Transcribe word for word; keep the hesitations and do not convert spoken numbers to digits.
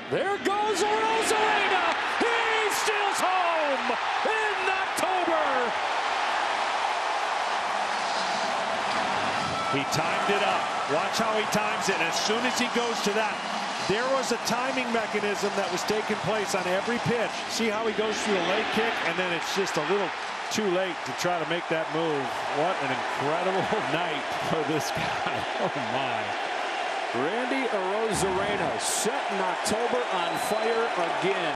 There goes Arozarena. He steals home in October. He timed it up. Watch how he times it. And as soon as he goes to that, there was a timing mechanism that was taking place on every pitch. See how he goes through the leg kick, and then it's just a little too late to try to make that move. What an incredible night for this guy. Oh, my. Randy Arozarena set in October on fire again.